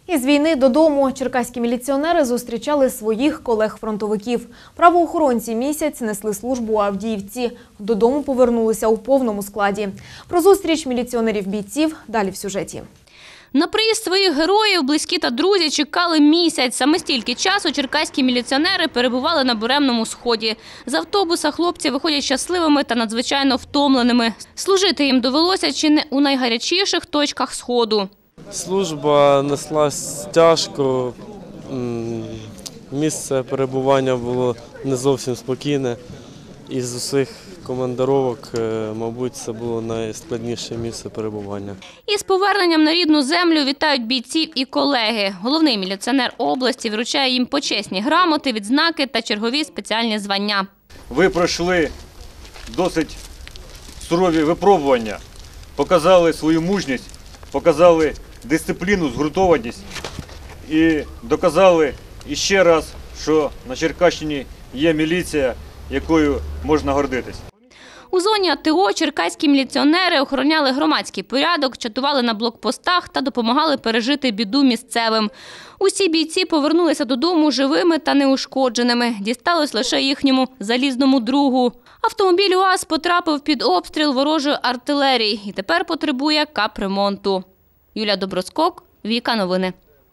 Із війни додому черкаські міліціонери зустрічали своїх колег-фронтовиків. Правоохоронці місяць несли службу у Авдіївці. Додому повернулися у повному складі. Про зустріч міліціонерів-бійців далі в сюжеті. На приїзд своїх героїв близькі та друзі чекали місяць. Саме стільки часу черкаські міліціонери перебували на Буремному сході. З автобуса хлопці виходять щасливими та надзвичайно втомленими. Служити їм довелося чи не у найгарячіших точках Сходу. Служба неслась тяжко, місце перебування було не зовсім спокійне. Із усіх командировок, мабуть, це було найскладніше місце перебування. Із поверненням на рідну землю вітають бійців і колеги. Головний міліціонер області вручає їм почесні грамоти, відзнаки та чергові спеціальні звання. Ви пройшли досить сурові випробування, показали свою мужність, показали дисципліну, згуртованість і доказали іще раз, що на Черкащині є міліція, якою можна гордитись. У зоні АТО черкаські міліціонери охороняли громадський порядок, чатували на блокпостах та допомагали пережити біду місцевим. Усі бійці повернулися додому живими та неушкодженими. Дісталось лише їхньому залізному другу. Автомобіль УАЗ потрапив під обстріл ворожої артилерії і тепер потребує капремонту. Юлія Доброскок, Віка Новини.